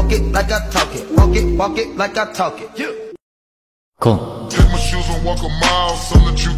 walk it like I talk it. Walk it like I talk it. Yeah. Cool. Take my shoes and walk a mile, something that you